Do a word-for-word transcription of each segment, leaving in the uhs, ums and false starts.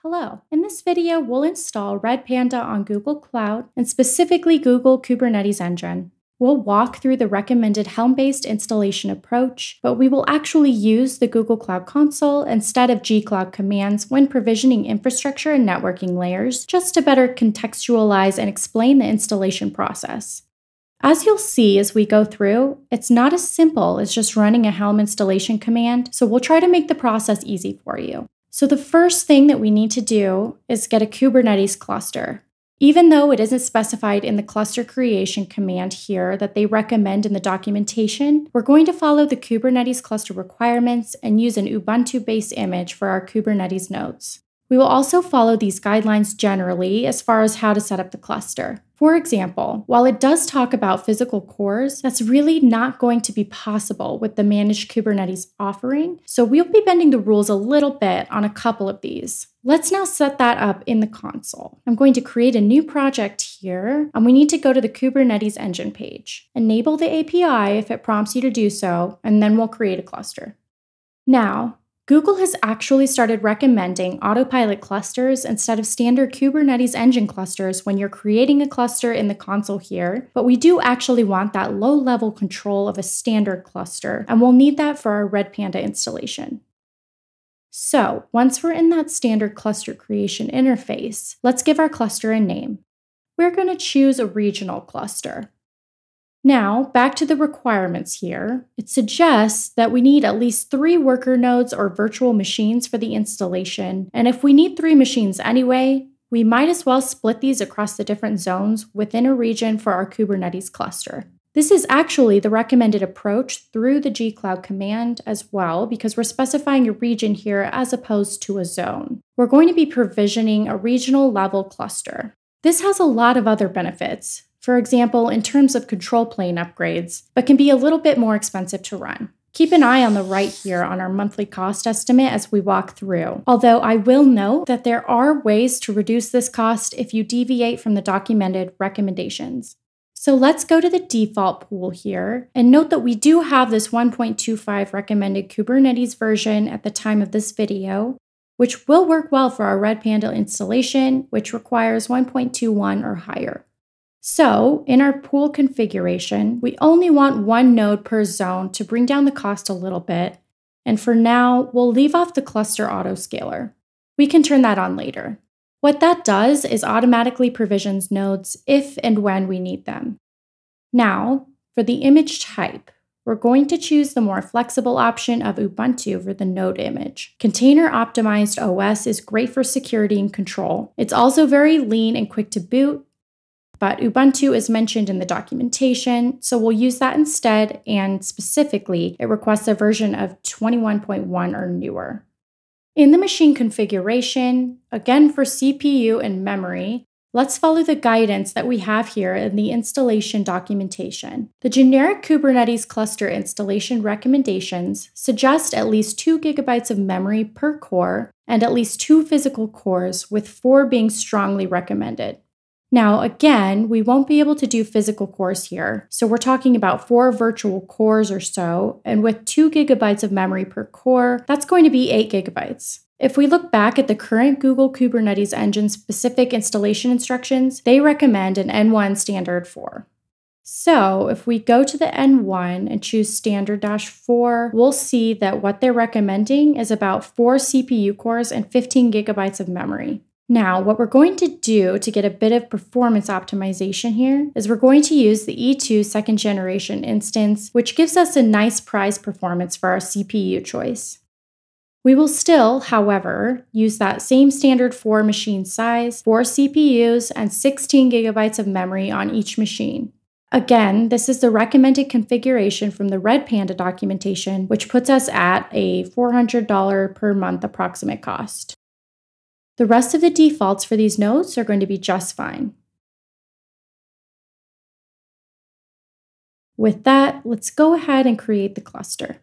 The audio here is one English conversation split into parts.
Hello. In this video, we'll install Redpanda on Google Cloud and specifically Google Kubernetes Engine. We'll walk through the recommended Helm-based installation approach, but we will actually use the Google Cloud Console instead of gcloud commands when provisioning infrastructure and networking layers, just to better contextualize and explain the installation process. As you'll see as we go through, it's not as simple as just running a Helm installation command, so we'll try to make the process easy for you. So the first thing that we need to do is get a Kubernetes cluster. Even though it isn't specified in the cluster creation command here that they recommend in the documentation, we're going to follow the Kubernetes cluster requirements and use an Ubuntu-based image for our Kubernetes nodes. We will also follow these guidelines generally as far as how to set up the cluster. For example, while it does talk about physical cores, that's really not going to be possible with the managed Kubernetes offering, so we'll be bending the rules a little bit on a couple of these. Let's now set that up in the console. I'm going to create a new project here, and we need to go to the Kubernetes Engine page. Enable the A P I if it prompts you to do so, and then we'll create a cluster. Now, Google has actually started recommending autopilot clusters instead of standard Kubernetes Engine clusters when you're creating a cluster in the console here, but we do actually want that low-level control of a standard cluster, and we'll need that for our Redpanda installation. So, once we're in that standard cluster creation interface, let's give our cluster a name. We're going to choose a regional cluster. Now, back to the requirements here. It suggests that we need at least three worker nodes or virtual machines for the installation, and if we need three machines anyway, we might as well split these across the different zones within a region for our Kubernetes cluster. This is actually the recommended approach through the gcloud command as well, because we're specifying a region here as opposed to a zone. We're going to be provisioning a regional level cluster. This has a lot of other benefits. For example, in terms of control plane upgrades, but can be a little bit more expensive to run. Keep an eye on the right here on our monthly cost estimate as we walk through, although I will note that there are ways to reduce this cost if you deviate from the documented recommendations. So let's go to the default pool here, and note that we do have this one point two five recommended Kubernetes version at the time of this video, which will work well for our Redpanda installation, which requires one point two one or higher. So, in our pool configuration, we only want one node per zone to bring down the cost a little bit, and for now, we'll leave off the cluster autoscaler. We can turn that on later. What that does is automatically provisions nodes if and when we need them. Now, for the image type, we're going to choose the more flexible option of Ubuntu for the node image. Container optimized O S is great for security and control. It's also very lean and quick to boot, but Ubuntu is mentioned in the documentation, so we'll use that instead, and specifically, it requests a version of twenty-one point one or newer. In the machine configuration, again for C P U and memory, let's follow the guidance that we have here in the installation documentation. The generic Kubernetes cluster installation recommendations suggest at least two gigabytes of memory per core and at least two physical cores, with four being strongly recommended. Now, again, we won't be able to do physical cores here, so we're talking about four virtual cores or so, and with two gigabytes of memory per core, that's going to be eight gigabytes. If we look back at the current Google Kubernetes Engine specific installation instructions, they recommend an N one standard four. So if we go to the N one and choose standard four, we'll see that what they're recommending is about four C P U cores and fifteen gigabytes of memory. Now, what we're going to do to get a bit of performance optimization here is we're going to use the E two second generation instance, which gives us a nice price performance for our C P U choice. We will still, however, use that same standard four machine size, four C P Us, and sixteen gigabytes of memory on each machine. Again, this is the recommended configuration from the Redpanda documentation, which puts us at a four hundred dollars per month approximate cost. The rest of the defaults for these nodes are going to be just fine. With that, let's go ahead and create the cluster.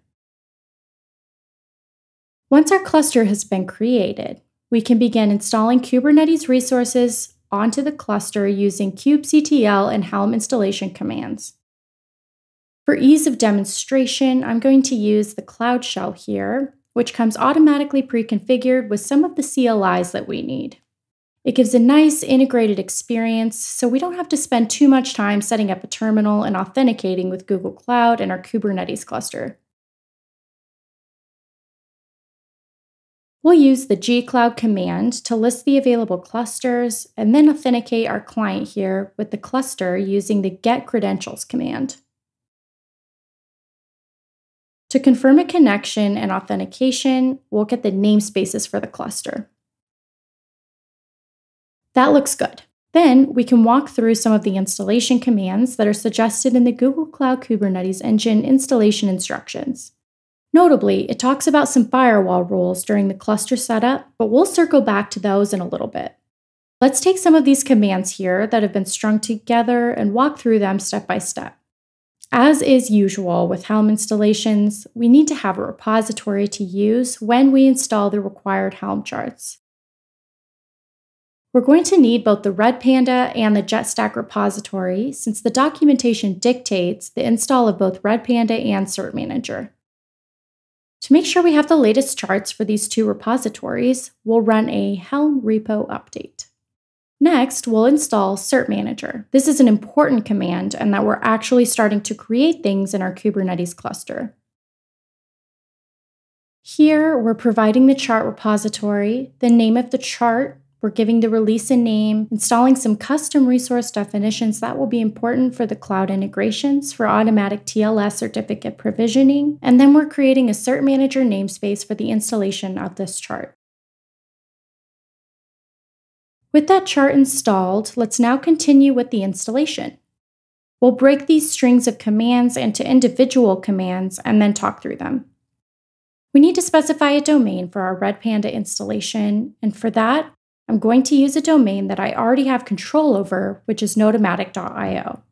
Once our cluster has been created, we can begin installing Kubernetes resources onto the cluster using kubectl and Helm installation commands. For ease of demonstration, I'm going to use the Cloud Shell here, which comes automatically pre-configured with some of the C L Is that we need. It gives a nice integrated experience, so we don't have to spend too much time setting up a terminal and authenticating with Google Cloud and our Kubernetes cluster. We'll use the gcloud command to list the available clusters and then authenticate our client here with the cluster using the getCredentials command. To confirm a connection and authentication, we'll get the namespaces for the cluster. That looks good. Then we can walk through some of the installation commands that are suggested in the Google Cloud Kubernetes Engine installation instructions. Notably, it talks about some firewall rules during the cluster setup, but we'll circle back to those in a little bit. Let's take some of these commands here that have been strung together and walk through them step by step. As is usual with Helm installations, we need to have a repository to use when we install the required Helm charts. We're going to need both the Redpanda and the JetStack repository since the documentation dictates the install of both Redpanda and Cert Manager. To make sure we have the latest charts for these two repositories, we'll run a Helm repo update. Next, we'll install Cert Manager. This is an important command and that we're actually starting to create things in our Kubernetes cluster. Here, we're providing the chart repository, the name of the chart, we're giving the release a name, installing some custom resource definitions that will be important for the cloud integrations for automatic T L S certificate provisioning, and then we're creating a Cert Manager namespace for the installation of this chart. With that chart installed, let's now continue with the installation. We'll break these strings of commands into individual commands and then talk through them. We need to specify a domain for our Redpanda installation, and for that, I'm going to use a domain that I already have control over, which is notomatic dot i o.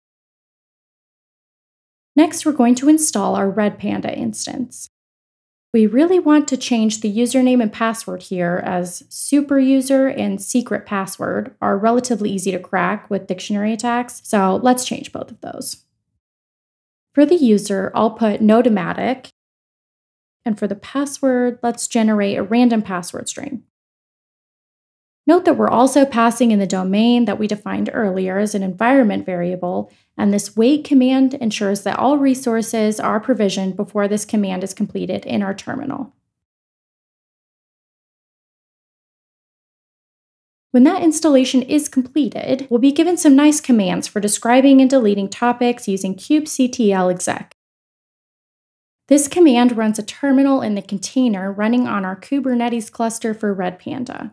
Next, we're going to install our Redpanda instance. We really want to change the username and password here, as superuser and secret password are relatively easy to crack with dictionary attacks, so let's change both of those. For the user, I'll put notomatic, and for the password, let's generate a random password string. Note that we're also passing in the domain that we defined earlier as an environment variable, and this wait command ensures that all resources are provisioned before this command is completed in our terminal. When that installation is completed, we'll be given some nice commands for describing and deleting topics using kubectl exec. This command runs a terminal in the container running on our Kubernetes cluster for Redpanda.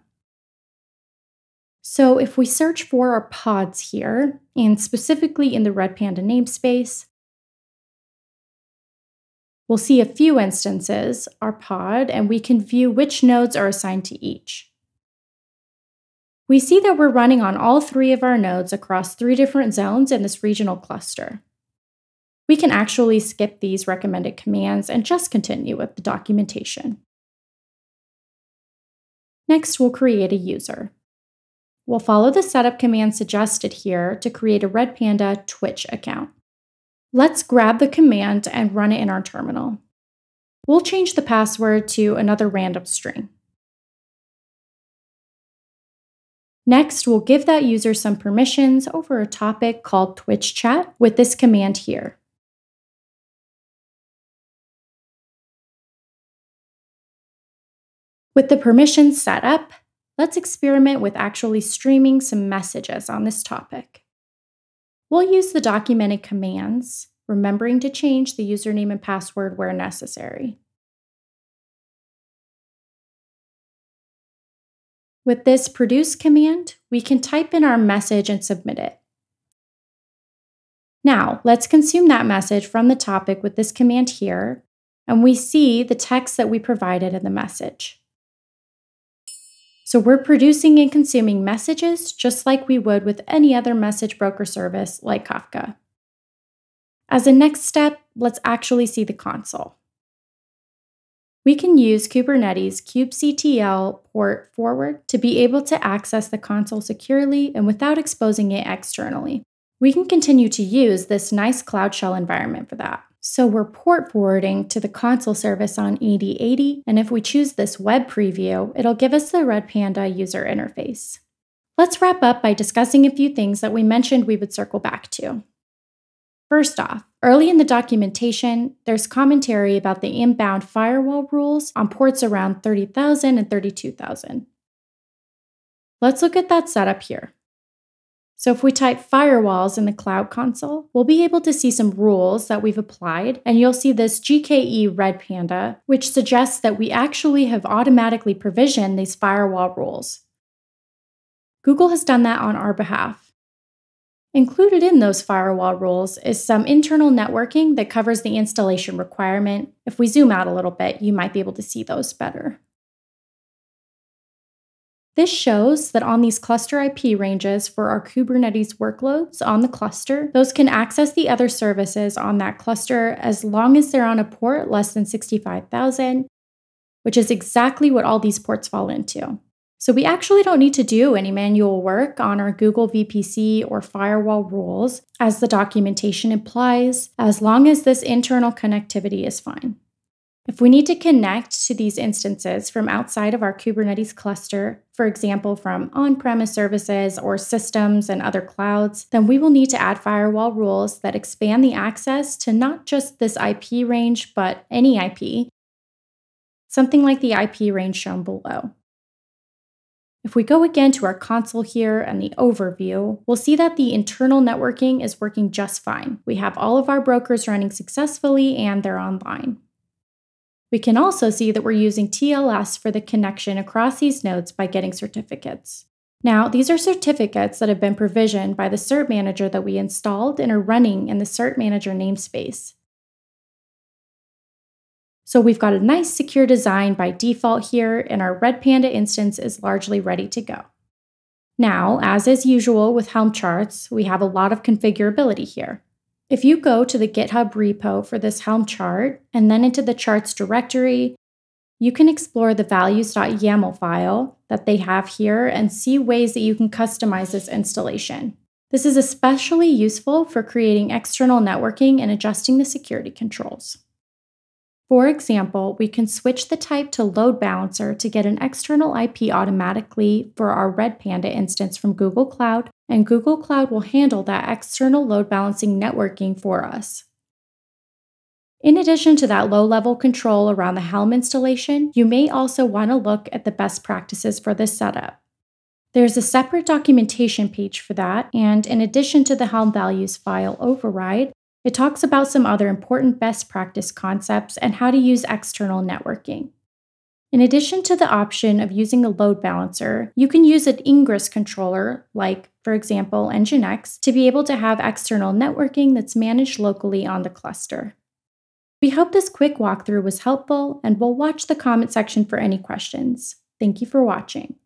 So if we search for our pods here, and specifically in the Redpanda namespace, we'll see a few instances, our pod, and we can view which nodes are assigned to each. We see that we're running on all three of our nodes across three different zones in this regional cluster. We can actually skip these recommended commands and just continue with the documentation. Next, we'll create a user. We'll follow the setup command suggested here to create a Redpanda Twitch account. Let's grab the command and run it in our terminal. We'll change the password to another random string. Next, we'll give that user some permissions over a topic called Twitch chat with this command here. With the permissions set up, let's experiment with actually streaming some messages on this topic. We'll use the documented commands, remembering to change the username and password where necessary. With this produce command, we can type in our message and submit it. Now, let's consume that message from the topic with this command here, and we see the text that we provided in the message. So we're producing and consuming messages just like we would with any other message broker service like Kafka. As a next step, let's actually see the console. We can use Kubernetes kubectl port forward to be able to access the console securely and without exposing it externally. We can continue to use this nice Cloud Shell environment for that. So we're port forwarding to the console service on eighty eighty, and if we choose this web preview, it'll give us the Redpanda user interface. Let's wrap up by discussing a few things that we mentioned we would circle back to. First off, early in the documentation, there's commentary about the inbound firewall rules on ports around thirty thousand and thirty-two thousand. Let's look at that setup here. So if we type firewalls in the Cloud Console, we'll be able to see some rules that we've applied, and you'll see this G K E Redpanda, which suggests that we actually have automatically provisioned these firewall rules. Google has done that on our behalf. Included in those firewall rules is some internal networking that covers the installation requirement. If we zoom out a little bit, you might be able to see those better. This shows that on these cluster I P ranges for our Kubernetes workloads on the cluster, those can access the other services on that cluster as long as they're on a port less than sixty-five thousand, which is exactly what all these ports fall into. So we actually don't need to do any manual work on our Google V P C or firewall rules, as the documentation implies, as long as this internal connectivity is fine. If we need to connect to these instances from outside of our Kubernetes cluster, for example from on-premise services or systems and other clouds, then we will need to add firewall rules that expand the access to not just this I P range, but any I P, something like the I P range shown below. If we go again to our console here and the overview, we'll see that the internal networking is working just fine. We have all of our brokers running successfully and they're online. We can also see that we're using T L S for the connection across these nodes by getting certificates. Now, these are certificates that have been provisioned by the cert manager that we installed and are running in the cert manager namespace. So we've got a nice secure design by default here, and our Redpanda instance is largely ready to go. Now, as is usual with Helm charts, we have a lot of configurability here. If you go to the GitHub repo for this Helm chart and then into the charts directory, you can explore the values.yaml file that they have here and see ways that you can customize this installation. This is especially useful for creating external networking and adjusting the security controls. For example, we can switch the type to load balancer to get an external I P automatically for our Redpanda instance from Google Cloud, and Google Cloud will handle that external load balancing networking for us. In addition to that low-level control around the Helm installation, you may also want to look at the best practices for this setup. There's a separate documentation page for that, and in addition to the Helm values file override, it talks about some other important best practice concepts and how to use external networking. In addition to the option of using a load balancer, you can use an ingress controller, like, for example, Nginx, to be able to have external networking that's managed locally on the cluster. We hope this quick walkthrough was helpful, and we'll watch the comment section for any questions. Thank you for watching.